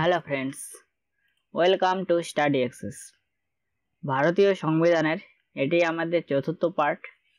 Hello friends, welcome to study access. ভারতীয় সংবিধানের এটি আমাদের চতুর্থ পার্ট।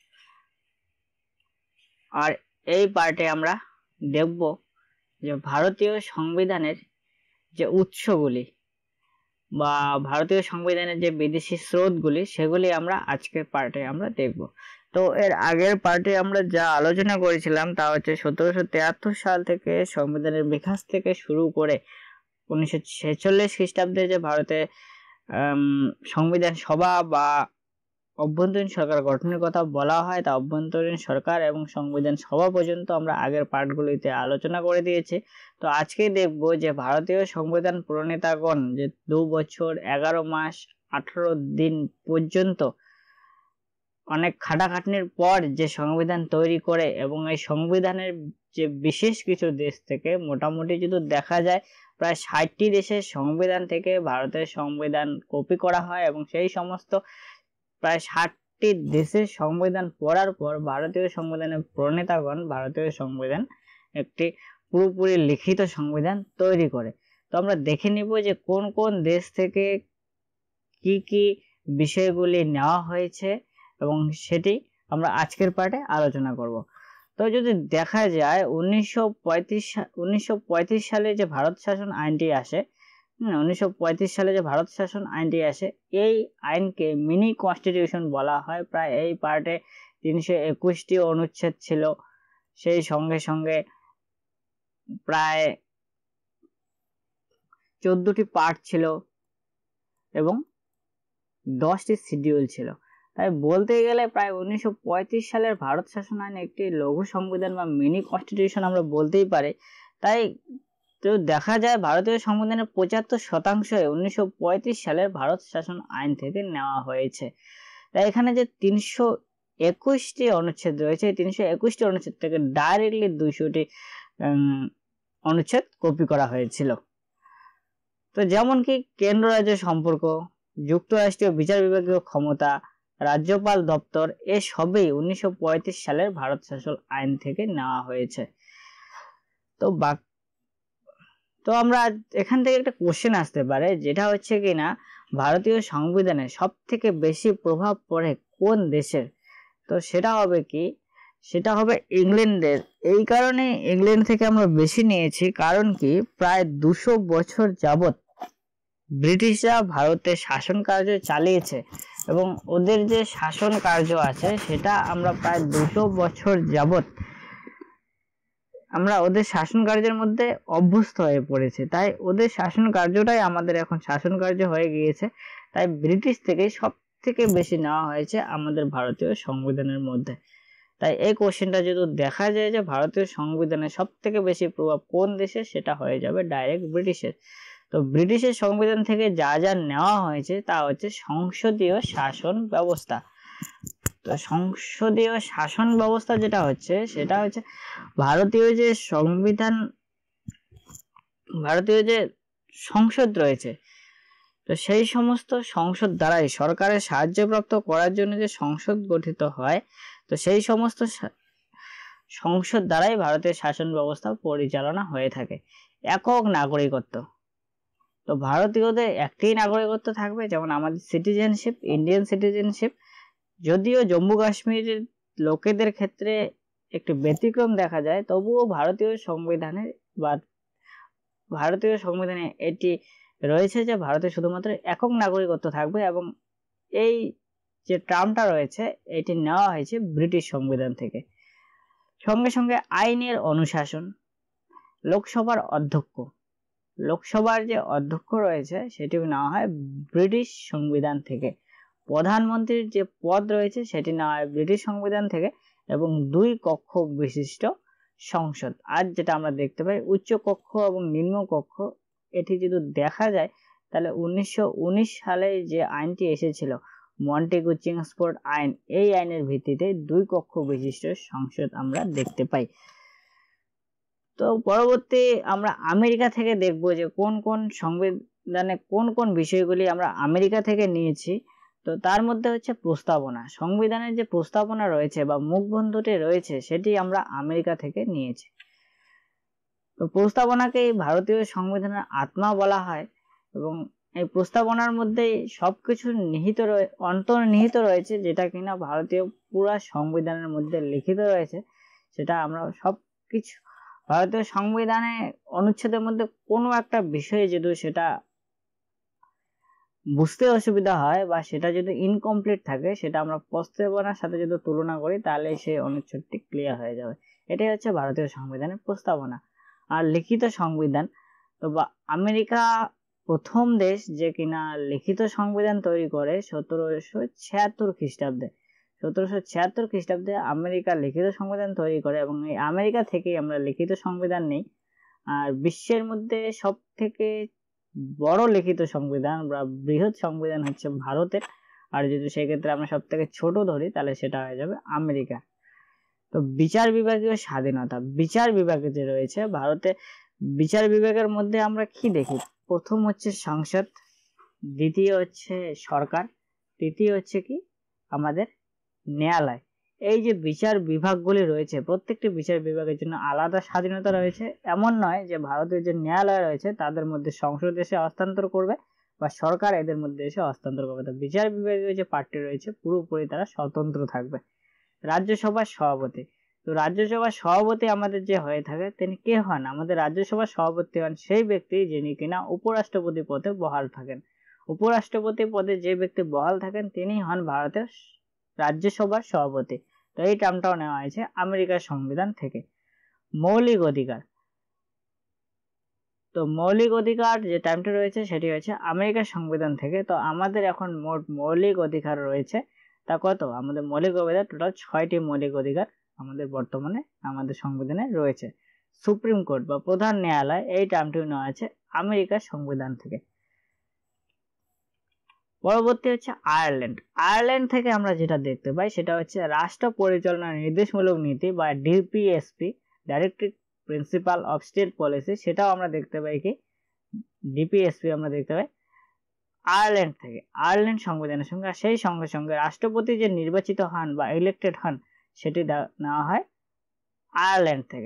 আর এই পার্টে আমরা দেখব যে ভারতীয় সংবিধানের যে উৎসগুলি বা ভারতীয় সংবিধানের যে বিদেশি স্রোতগুলি সেগুলি আমরা আজকের পার্টে আমরা দেখব। তো এর আগের পার্টে আমরা যা আলোচনা করেছিলাম তা হচ্ছে 1773 সাল থেকে সংবিধানের বিকাশ থেকে শুরু করে 1946 খ্রিস্টাব্দে যে ভারতে সংবিধান সভা বা অভ্যন্তরীণ সরকার গঠনের কথা বলা হয়, তা অভ্যন্তরীণ সরকার এবং সংবিধান সভা পর্যন্ত আমরা আগের পার্টগুলিতে আলোচনা করে দিয়েছি। তো আজকে দেখব যে ভারতীয় সংবিধান প্রণেতাগণ যে 2 বছর 11 মাস 18 দিন পর্যন্ত অনেক খাটাখাটনির পর যে সংবিধান তৈরি করে এবং এই সংবিধানের যে বিশেষ কিছু দেশ থেকে মোটামুটি যদি দেখা যায় প্রায় 60টি দেশের সংবিধান থেকে ভারতের সংবিধান কপি করা হয় এবং সেই সমস্ত প্রায় 60টি দেশের সংবিধান পড়ার পর ভারতীয় সংবিধানের প্রণেতাগণ ভারতীয় সংবিধান একটি পুরোপুরি লিখিত সংবিধান তৈরি করে। তো আমরা দেখে নিব যে কোন কোন দেশ থেকে কি কি বিষয়গুলি নেওয়া হয়েছে এবং সেটি আমরা আজকের পার্টে আলোচনা করব। তো যদি দেখা যায় 1935 সালে যে ভারত শাসন আইনটি আসে, 1935 সালে যে ভারত শাসন আইনটি আসে, এই আইনকে মিনি কনস্টিটিউশন বলা হয়। প্রায় এই পার্টে 321টি অনুচ্ছেদ ছিল, সেই সঙ্গে সঙ্গে প্রায় 14টি পার্ট ছিল এবং 10টি শিডিউল ছিল। তাই বলতে গেলে প্রায় 1935 সালের ভারত শাসন আইন একটি লঘু সংবিধান বা মিনি কনস্টিটিউশন আমরা বলতেই পারি। তাই তো দেখা যায় ভারতীয় সংবিধানের 75% 1935 সালের ভারত শাসন আইন থেকে নেওয়া হয়েছে। তাই এখানে যে 321টি অনুচ্ছেদ রয়েছে, 321টি অনুচ্ছেদ থেকে ডাইরেক্টলি 200টি অনুচ্ছেদ কপি করা হয়েছিল। তো যেমন কি কেন্দ্র রাজ্য সম্পর্ক, যুক্তরাষ্ট্রীয় বিচার বিভাগীয় ক্ষমতা, রাজ্যপাল দপ্তর, এসবই 1935 সালের ভারত শাসন আইন থেকে নেওয়া হয়েছে। তো আমরা এখান থেকে একটা কোশ্চেন আসতে পারে, যেটা হচ্ছে কিনা ভারতীয় সংবিধানে সব থেকে বেশি প্রভাব পড়ে কোন দেশের? তো সেটা হবে কি, সেটা হবে ইংল্যান্ডের। এই কারণে ইংল্যান্ড থেকে আমরা বেশি নিয়েছি, কারণ কি প্রায় 200 বছর যাবত ব্রিটিশরা ভারতে শাসন কার্য চালিয়েছে এবং ওদের যে শাসন কার্য আছে সেটা আমরা প্রায় 200 বছর যাবত আমরা ওদের শাসন কার্যের মধ্যে অভ্যস্ত হয়ে পড়েছে। তাই ওদের শাসন কার্যটাই আমাদের এখন শাসন কার্য হয়ে গিয়েছে। তাই ব্রিটিশ থেকে সব থেকে বেশি নেওয়া হয়েছে আমাদের ভারতীয় সংবিধানের মধ্যে। তাই এই কোশ্চেনটা যদি দেখা যায় যে ভারতীয় সংবিধানে সব থেকে বেশি প্রভাব কোন দেশে, সেটা হয়ে যাবে ডাইরেক্ট ব্রিটিশের। তো ব্রিটিশের সংবিধান থেকে যা যা নেওয়া হয়েছে তা হচ্ছে সংসদীয় শাসন ব্যবস্থা। তো সংসদীয় শাসন ব্যবস্থা যেটা হচ্ছে সেটা হচ্ছে ভারতীয় যে সংবিধান, ভারতীয় যে সংসদ রয়েছে, তো সেই সমস্ত সংসদ দ্বারাই সরকারের সাহায্যপ্রাপ্ত করার জন্য যে সংসদ গঠিত হয়, তো সেই সমস্ত সংসদ দ্বারাই ভারতের শাসন ব্যবস্থা পরিচালনা হয়ে থাকে। একক নাগরিকত্ব, তো ভারতীয়দের একটি নাগরিকত্ব থাকবে, যেমন আমাদের সিটিজেনশিপ, ইন্ডিয়ান সিটিজেনশিপ। যদিও জম্মু কাশ্মীরের লোকেদের ক্ষেত্রে একটি ব্যতিক্রম দেখা যায়, তবুও ভারতীয় সংবিধানে এটি রয়েছে যে ভারতে শুধুমাত্র একক নাগরিকত্ব থাকবে এবং এই যে টার্মটা রয়েছে এটি নেওয়া হয়েছে ব্রিটিশ সংবিধান থেকে। সঙ্গে সঙ্গে আইনের অনুশাসন, লোকসভার অধ্যক্ষ, লোকসভার যে অধ্যক্ষ রয়েছে সেটিও নেওয়া হয় ব্রিটিশ সংবিধান থেকে। প্রধানমন্ত্রীর যে পদ রয়েছে সেটি নেওয়া হয় ব্রিটিশ সংবিধান থেকে এবং 2 কক্ষ বিশিষ্ট সংসদ। আর যেটা আমরা দেখতে পাই উচ্চ কক্ষ এবং নিম্ন কক্ষ, এটি যদি দেখা যায় তাহলে 1919 সালে যে আইনটি এসেছিল মন্টেগু চিংসফোর্ড আইন, এই আইনের ভিত্তিতে 2 কক্ষ বিশিষ্ট সংসদ আমরা দেখতে পাই। তো পরবর্তী আমরা আমেরিকা থেকে দেখব যে কোন কোন সংবিধানে কোন কোন বিষয়গুলি আমরা আমেরিকা থেকে নিয়েছি। তো তার মধ্যে হচ্ছে প্রস্তাবনা, সংবিধানের যে প্রস্তাবনা রয়েছে বা মুখবন্ধটি রয়েছে সেটি আমরা আমেরিকা থেকে নিয়েছি। তো প্রস্তাবনাকেই ভারতীয় সংবিধানের আত্মা বলা হয় এবং এই প্রস্তাবনার মধ্যেই সবকিছু অন্তর্নিহিত রয়েছে, যেটা কিনা ভারতীয় পুরা সংবিধানের মধ্যে লিখিত রয়েছে। সেটা আমরা সবকিছু ভারতীয় সংবিধানে অনুচ্ছেদের মধ্যে কোনো একটা বিষয়ে যদি সেটা বুঝতে অসুবিধা হয় বা সেটা যদি ইনকমপ্লিট থাকে, সেটা আমরা প্রস্তাবনার সাথে যদি তুলনা করি তাহলে সেই অনুচ্ছেদটি ক্লিয়ার হয়ে যাবে। এটাই হচ্ছে ভারতীয় সংবিধানের প্রস্তাবনা। আর লিখিত সংবিধান, তো আমেরিকা প্রথম দেশ যে কিনা লিখিত সংবিধান তৈরি করে 1776 খ্রিস্টাব্দে। 1776 খ্রিস্টাব্দে আমেরিকা লিখিত সংবিধান তৈরি করে এবং এই আমেরিকা থেকেই আমরা লিখিত সংবিধান নেই। আর বিশ্বের মধ্যে সব থেকে বড় লিখিত সংবিধান বা বৃহৎ সংবিধান হচ্ছে ভারতের। আর যদি সেক্ষেত্রে আমরা সব থেকে ছোট ধরি তাহলে সেটা হয়ে যাবে আমেরিকা। তো বিচার বিভাগীয় স্বাধীনতা, বিচার বিভাগে যে রয়েছে ভারতে, বিচার বিভাগের মধ্যে আমরা কি দেখি? প্রথম হচ্ছে সংসদ, দ্বিতীয় হচ্ছে সরকার, তৃতীয় হচ্ছে কি আমাদের ন্যায়ালয়। এই যে বিচার বিভাগগুলি রয়েছে, প্রত্যেকটি বিচার বিভাগের জন্য আলাদা স্বাধীনতা রয়েছে। এমন নয় যে ভারতের যে ন্যায়ালয় রয়েছে তাদের মধ্যে সংসদ এসে হস্তান্তর করবে বা সরকার এদের মধ্যে এসে হস্তান্তর করবে। তো বিচার বিভাগীয় যে পার্টি রয়েছে পুরোপুরি তারা স্বতন্ত্র থাকবে। রাজ্যসভার সভাপতি, তো রাজ্যসভার সভাপতি আমাদের যে হয়ে থাকে তিনি কে হন? আমাদের রাজ্যসভার সভাপতি হন সেই ব্যক্তি যিনি কিনা উপরাষ্ট্রপতি পদে বহাল থাকেন। উপরাষ্ট্রপতি পদে যে ব্যক্তি বহাল থাকেন তিনি হন ভারতের রাজ্যসভার সভাপতি। তো এই টার্মটাও নেওয়া হয়েছে আমেরিকার সংবিধান থেকে। মৌলিক অধিকার, তো মৌলিক অধিকার যে টার্মটা রয়েছে সেটি হচ্ছে আমেরিকার সংবিধান থেকে। তো আমাদের এখন মোট মৌলিক অধিকার রয়েছে তা কত? আমাদের মৌলিক অধিকার টোটাল 6টি মৌলিক অধিকার আমাদের বর্তমানে আমাদের সংবিধানে রয়েছে। সুপ্রিম কোর্ট বা প্রধান ন্যায়ালয়, এই টার্মটিও নেওয়া আছে আমেরিকার সংবিধান থেকে। পরবর্তী হচ্ছে আয়ারল্যান্ড। আয়ারল্যান্ড থেকে আমরা যেটা দেখতে পাই সেটা হচ্ছে রাষ্ট্র পরিচালনা নির্দেশমূলক নীতি বা DPSP, directive principal of state policy, সেটাও আমরা দেখতে পাই কি ডিপিএসপি আমরা দেখতে পাই আয়ারল্যান্ড থেকে। আয়ারল্যান্ড সংবিধানের সঙ্গে সেই সঙ্গে সঙ্গে রাষ্ট্রপতি যে নির্বাচিত হন বা ইলেক্টেড হন সেটি নেওয়া হয় আয়ারল্যান্ড থেকে।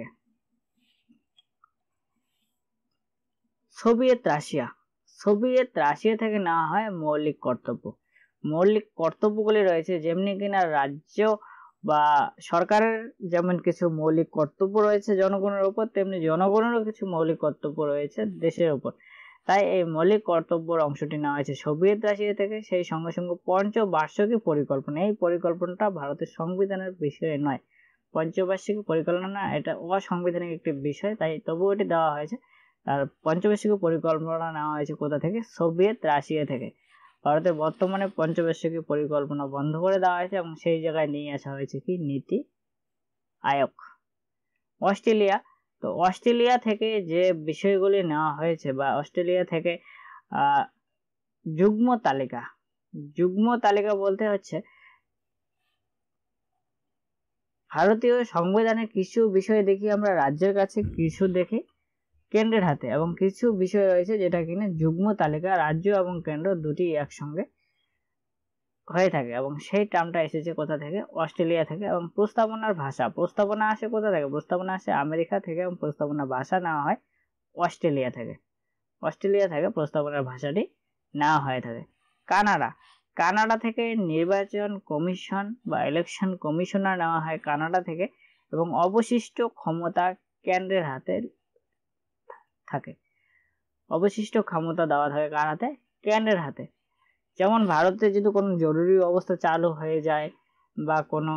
সোভিয়েত রাশিয়া, সোভিয়েত রাশিয়া থেকে নেওয়া হয় মৌলিক কর্তব্য। মৌলিক কর্তব্যগুলি রয়েছে যেমনি কিনা রাজ্য বা সরকারের যেমন কিছু মৌলিক কর্তব্য রয়েছে জনগণের উপর, তেমনি জনগণেরও কিছু মৌলিক কর্তব্য রয়েছে দেশের উপর। তাই এই মৌলিক কর্তব্যের অংশটি নেওয়া হয়েছে সোভিয়েত রাশিয়া থেকে। সেই সঙ্গে সঙ্গে পঞ্চবার্ষিকী পরিকল্পনা, এই পরিকল্পনাটা ভারতের সংবিধানের বিষয়ে নয়, পঞ্চবার্ষিকী পরিকল্পনা এটা অসাংবিধানিক একটি বিষয়, তাই তবুও এটি দেওয়া হয়েছে। আর পঞ্চবার্ষিকী পরিকল্পনা নেওয়া হয়েছে কোথা থেকে? সোভিয়েত রাশিয়া থেকে। ভারতের বর্তমানে পঞ্চবার্ষিকী পরিকল্পনা বন্ধ করে দেওয়া হয়েছে এবং সেই জায়গায় নিয়ে আসা হয়েছে কি নীতি আয়োগ। অস্ট্রেলিয়া, তো অস্ট্রেলিয়া থেকে যে বিষয়গুলি নেওয়া হয়েছে বা অস্ট্রেলিয়া থেকে যুগ্ম তালিকা, যুগ্ম তালিকা বলতে হচ্ছে ভারতীয় সংবিধানের কিছু বিষয় দেখি আমরা রাজ্যের কাছে, কিছু দেখি কেন্দ্রের হাতে, এবং কিছু বিষয় রয়েছে যেটা কিনা যুগ্ম তালিকা রাজ্য এবং কেন্দ্র দুটি একসঙ্গে হয়ে থাকে। এবং সেই টার্মটা এসেছে কোথা থেকে? অস্ট্রেলিয়া থেকে। এবং প্রস্তাবনার ভাষা, প্রস্তাবনা আসে কোথা থেকে? প্রস্তাবনা আসে আমেরিকা থেকে এবং প্রস্তাবনার ভাষা নেওয়া হয় অস্ট্রেলিয়া থেকে। অস্ট্রেলিয়া থেকে প্রস্তাবনার ভাষাটি নেওয়া হয়ে থাকে। কানাডা, কানাডা থেকে নির্বাচন কমিশন বা ইলেকশন কমিশনার নেওয়া হয় কানাডা থেকে এবং অবশিষ্ট ক্ষমতা কেন্দ্রের হাতে থাকে। অবশিষ্ট ক্ষমতা দেওয়া থাকে কার হাতে? কেন্দ্রের হাতে। যেমন ভারতে যদি কোনো জরুরি অবস্থা চালু হয়ে যায় বা কোনো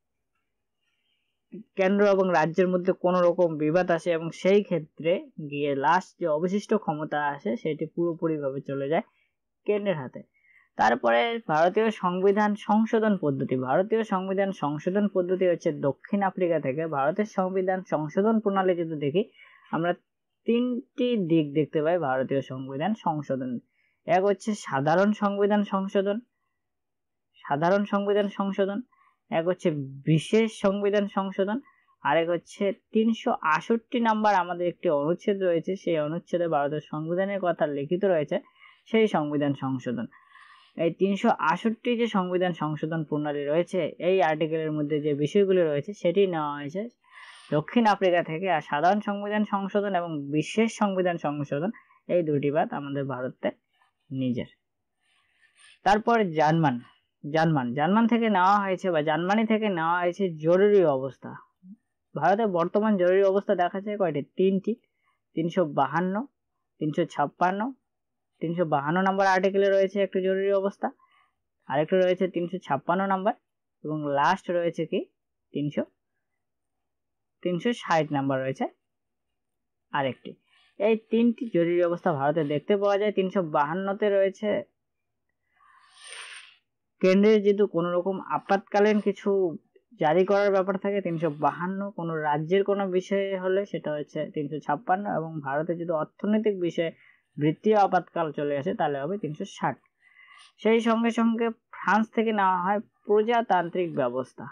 কেন্দ্র এবং রাজ্যের মধ্যে কোনো রকম বিবাদ আসে এবং সেই ক্ষেত্রে গিয়ে লাস্ট যে অবশিষ্ট ক্ষমতা আসে সেটি পুরোপুরিভাবে চলে যায় কেন্দ্রের হাতে। তারপরে ভারতীয় সংবিধান সংশোধন পদ্ধতি, ভারতীয় সংবিধান সংশোধন পদ্ধতি হচ্ছে দক্ষিণ আফ্রিকা থেকে। ভারতের সংবিধান সংশোধন প্রণালী যদি দেখি আমরা তিনটি দিক দেখতে পাই ভারতীয় সংবিধান সংশোধন। এক হচ্ছে সাধারণ সংবিধান সংশোধন, সাধারণ সংবিধান সংশোধন, এক হচ্ছে বিশেষ সংবিধান সংশোধন, আরেক হচ্ছে 368 নাম্বার আমাদের একটি অনুচ্ছেদ রয়েছে, সেই অনুচ্ছেদে ভারতের সংবিধানের কথা লিখিত রয়েছে, সেই সংবিধান সংশোধন। এই 368 যে সংবিধান সংশোধন প্রণালী রয়েছে এই আর্টিকেলের মধ্যে যে বিষয়গুলি রয়েছে সেটি নেওয়া হয়েছে দক্ষিণ আফ্রিকা থেকে, আর সাধারণ সংবিধান সংশোধন এবং বিশেষ সংবিধান সংশোধন এই দুটি বাদ আমাদের ভারতের নিজের। তারপর জার্মান থেকে নেওয়া হয়েছে বা জার্মানি থেকে নেওয়া হয়েছে জরুরি অবস্থা। ভারতে বর্তমান জরুরি অবস্থা দেখা যায় কয়টি? 3টি। 352, 356, 352 নম্বর আর্টিকেলে রয়েছে একটি জরুরি অবস্থা, আরেকটি রয়েছে 356 নম্বর, এবং লাস্ট রয়েছে কি 360 নম্বর রয়েছে আরেকটি। এই 3টি জরুরি অবস্থা ভারতে দেখতে পাওয়া যায়। 352তে রয়েছে কেন্দ্রের যেহেতু কোনো রকম আপাতকালীন কিছু জারি করার ব্যাপার থাকে 352, কোনো রাজ্যের কোনো বিষয়ে হলে সেটা হচ্ছে 356, এবং ভারতে যদি অর্থনৈতিক বিষয়ে বৃত্তীয় আপাতকাল চলে আসে তাহলে হবে 360। সেই সঙ্গে সঙ্গে ফ্রান্স থেকে নেওয়া হয় প্রজাতান্ত্রিক ব্যবস্থা।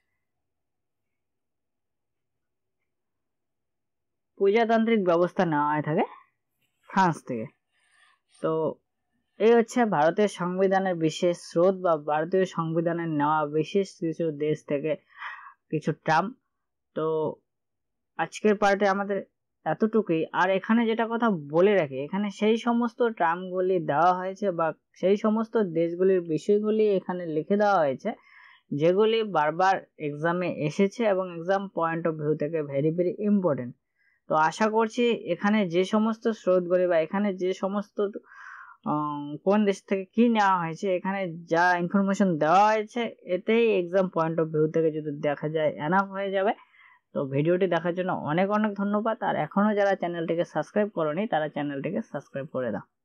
প্রজাতান্ত্রিক ব্যবস্থা নেওয়া হয়ে থাকে ফ্রান্স থেকে। তো এই হচ্ছে ভারতের সংবিধানের বিশেষ স্রোত বা ভারতীয় সংবিধানের নেওয়া বিশেষ কিছু দেশ থেকে কিছু টার্ম। তো আজকের পার্টে আমাদের এতটুকুই। আর এখানে যেটা কথা বলে রাখি, এখানে সেই সমস্ত টার্মগুলি দেওয়া হয়েছে বা সেই সমস্ত দেশগুলির বিষয়গুলি এখানে লিখে দেওয়া হয়েছে যেগুলি বারবার এক্সামে এসেছে এবং এক্সাম পয়েন্ট অফ ভিউ থেকে ভেরি ভেরি ইম্পর্টেন্ট। তো আশা করছি এখানে যে সমস্ত স্রোতগুলি বা এখানে যে সমস্ত কোন দেশ থেকে কি নেওয়া হয়েছে, এখানে যা ইনফরমেশন দেওয়া হয়েছে এতেই এক্সাম পয়েন্ট অফ ভিউ থেকে যদি দেখা যায় এনাফ হয়ে যাবে। তো ভিডিওটি দেখার জন্য অনেক অনেক ধন্যবাদ। আর এখনো যারা চ্যানেলটিকে সাবস্ক্রাইব করোনি তারা চ্যানেলটিকে সাবস্ক্রাইব করে দাও।